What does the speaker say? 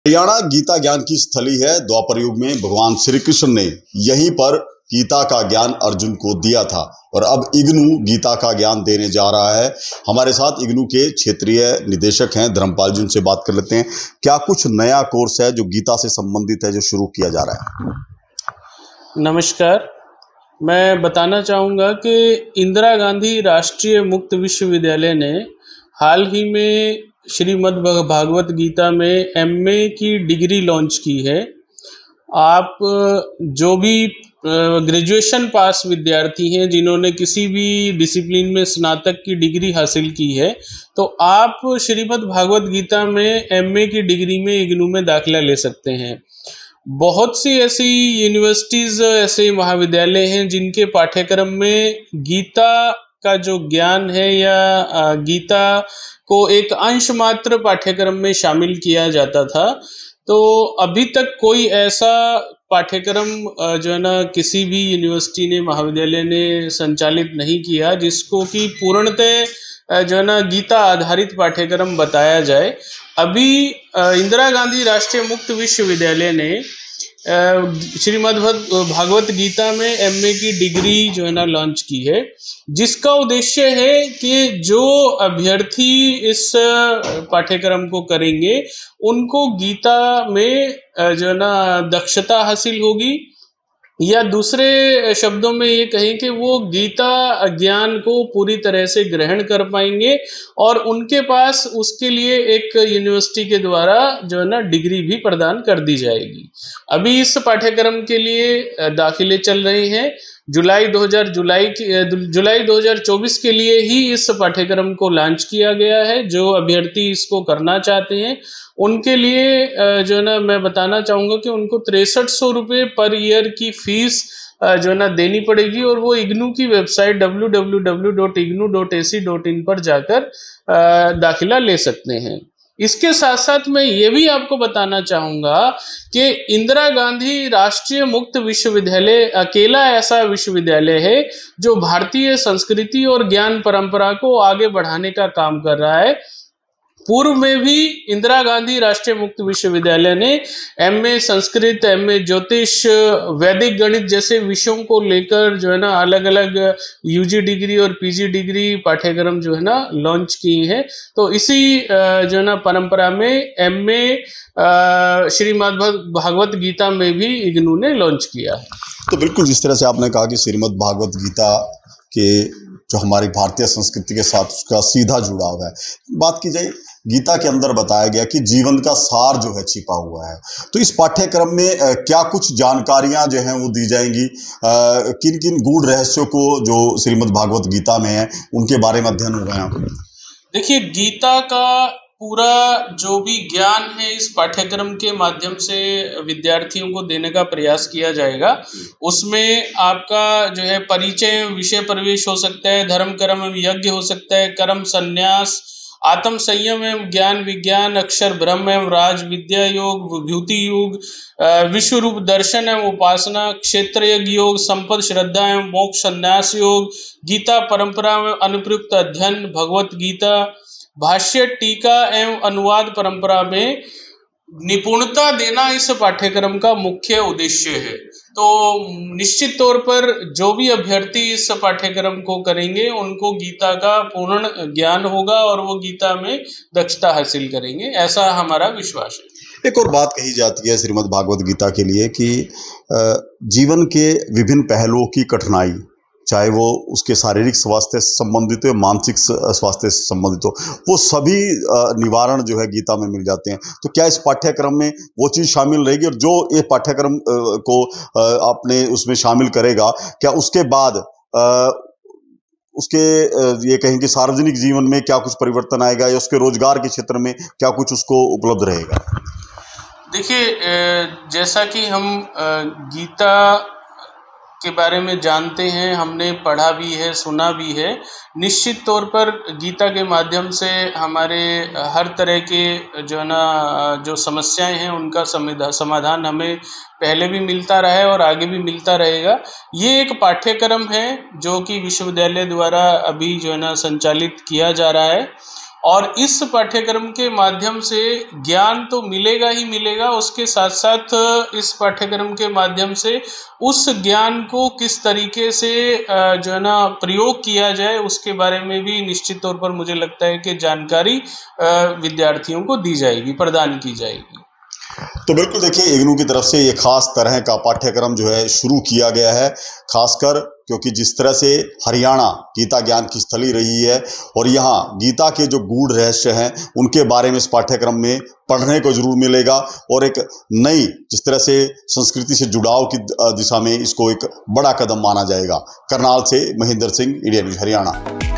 हरियाणा गीता ज्ञान की स्थली है। द्वापर युग में भगवान श्री कृष्ण ने यहीं पर गीता का ज्ञान अर्जुन को दिया था और अब इग्नू गीता का ज्ञान देने जा रहा है। हमारे साथ इग्नू के क्षेत्रीय निदेशक हैं धर्मपाल जी, उनसे बात कर लेते हैं। क्या कुछ नया कोर्स है जो गीता से संबंधित है जो शुरू किया जा रहा है? नमस्कार, मैं बताना चाहूँगा कि इंदिरा गांधी राष्ट्रीय मुक्त विश्वविद्यालय ने हाल ही में श्रीमद् भागवत गीता में एमए की डिग्री लॉन्च की है। आप जो भी ग्रेजुएशन पास विद्यार्थी हैं जिन्होंने किसी भी डिसिप्लिन में स्नातक की डिग्री हासिल की है, तो आप श्रीमद् भागवत गीता में एमए की डिग्री में इग्नू में दाखिला ले सकते हैं। बहुत सी ऐसी यूनिवर्सिटीज़, ऐसे महाविद्यालय हैं जिनके पाठ्यक्रम में गीता का जो ज्ञान है या गीता को एक अंश मात्र पाठ्यक्रम में शामिल किया जाता था। तो अभी तक कोई ऐसा पाठ्यक्रम जो है ना किसी भी यूनिवर्सिटी ने, महाविद्यालय ने संचालित नहीं किया जिसको कि पूर्णतः जो है ना गीता आधारित पाठ्यक्रम बताया जाए। अभी इंदिरा गांधी राष्ट्रीय मुक्त विश्वविद्यालय ने श्रीमद् भागवत गीता में एमए की डिग्री जो है ना लॉन्च की है, जिसका उद्देश्य है कि जो अभ्यर्थी इस पाठ्यक्रम को करेंगे उनको गीता में जो है ना दक्षता हासिल होगी, या दूसरे शब्दों में ये कहें कि वो गीता ज्ञान को पूरी तरह से ग्रहण कर पाएंगे और उनके पास उसके लिए एक यूनिवर्सिटी के द्वारा जो है ना डिग्री भी प्रदान कर दी जाएगी। अभी इस पाठ्यक्रम के लिए दाखिले चल रहे हैं। जुलाई 2024 के लिए ही इस पाठ्यक्रम को लॉन्च किया गया है। जो अभ्यर्थी इसको करना चाहते हैं उनके लिए जो है ना मैं बताना चाहूँगा कि उनको 6300 रुपये पर ईयर की फीस जो है ना देनी पड़ेगी और वो इग्नू की वेबसाइट www.ignu.ac.in पर जाकर दाखिला ले सकते हैं। इसके साथ साथ मैं ये भी आपको बताना चाहूँगा कि इंदिरा गांधी राष्ट्रीय मुक्त विश्वविद्यालय अकेला ऐसा विश्वविद्यालय है जो भारतीय संस्कृति और ज्ञान परंपरा को आगे बढ़ाने का काम कर रहा है। पूर्व में भी इंदिरा गांधी राष्ट्रीय मुक्त विश्वविद्यालय ने एमए संस्कृत, एमए ज्योतिष, वैदिक गणित जैसे विषयों को लेकर जो है ना अलग अलग यूजी डिग्री और पीजी डिग्री पाठ्यक्रम जो है ना लॉन्च किए हैं। तो इसी जो है ना परंपरा में एमए श्रीमद् भागवत गीता में भी इग्नू ने लॉन्च किया है। तो बिल्कुल जिस तरह से आपने कहा कि श्रीमद् भागवत गीता के जो हमारी भारतीय संस्कृति के साथ उसका सीधा जुड़ाव है, बात की जाए गीता के अंदर बताया गया कि जीवन का सार जो है छिपा हुआ है। तो इस पाठ्यक्रम में क्या कुछ जानकारियां जो हैं वो दी जाएंगी? किन किन गूढ़ रहस्यों को जो श्रीमद् भागवत गीता में है उनके बारे में अध्ययन होगा यहाँ पर? देखिए, गीता का पूरा जो भी ज्ञान है इस पाठ्यक्रम के माध्यम से विद्यार्थियों को देने का प्रयास किया जाएगा। उसमें आपका जो है परिचय, विषय प्रवेश हो सकता है, धर्म कर्म एवं यज्ञ हो सकता है, कर्म संन्यास, आत्म संयम एवं ज्ञान विज्ञान, अक्षर ब्रह्म एवं राज विद्या योग, विभूति योग, विश्व रूप दर्शन एवं उपासना, क्षेत्र यज्ञ योग, संपद श्रद्धा एवं मोक्ष संन्यास योग, गीता परंपरा में अनुप्रयुक्त अध्ययन, भगवत गीता भाष्य, टीका एवं अनुवाद परंपरा में निपुणता देना इस पाठ्यक्रम का मुख्य उद्देश्य है। तो निश्चित तौर पर जो भी अभ्यर्थी इस पाठ्यक्रम को करेंगे उनको गीता का पूर्ण ज्ञान होगा और वो गीता में दक्षता हासिल करेंगे, ऐसा हमारा विश्वास है। एक और बात कही जाती है श्रीमद् भागवत गीता के लिए कि जीवन के विभिन्न पहलुओं की कठिनाई, चाहे वो उसके शारीरिक स्वास्थ्य से संबंधित हो, मानसिक स्वास्थ्य से संबंधित हो, वो सभी निवारण जो है गीता में मिल जाते हैं। तो क्या इस पाठ्यक्रम में वो चीज़ शामिल रहेगी? और जो ये पाठ्यक्रम को आपने उसमें शामिल करेगा, क्या उसके बाद उसके ये कहें कि सार्वजनिक जीवन में क्या कुछ परिवर्तन आएगा या उसके रोजगार के क्षेत्र में क्या कुछ उसको उपलब्ध रहेगा? देखिए, जैसा कि हम गीता के बारे में जानते हैं, हमने पढ़ा भी है, सुना भी है। निश्चित तौर पर गीता के माध्यम से हमारे हर तरह के जो है ना जो समस्याएं हैं उनका समाधान हमें पहले भी मिलता रहा है और आगे भी मिलता रहेगा। ये एक पाठ्यक्रम है जो कि विश्वविद्यालय द्वारा अभी जो है ना संचालित किया जा रहा है। और इस पाठ्यक्रम के माध्यम से ज्ञान तो मिलेगा ही मिलेगा, उसके साथ साथ इस पाठ्यक्रम के माध्यम से उस ज्ञान को किस तरीके से जो है ना प्रयोग किया जाए उसके बारे में भी निश्चित तौर पर मुझे लगता है कि जानकारी विद्यार्थियों को दी जाएगी, प्रदान की जाएगी। तो बिल्कुल देखिए, इग्नू की तरफ से ये खास तरह का पाठ्यक्रम जो है शुरू किया गया है, खासकर क्योंकि जिस तरह से हरियाणा गीता ज्ञान की स्थली रही है और यहाँ गीता के जो गूढ़ रहस्य हैं उनके बारे में इस पाठ्यक्रम में पढ़ने को जरूर मिलेगा और एक नई जिस तरह से संस्कृति से जुड़ाव की दिशा में इसको एक बड़ा कदम माना जाएगा। करनाल से महेंद्र सिंह, इंडिया न्यूज़ हरियाणा।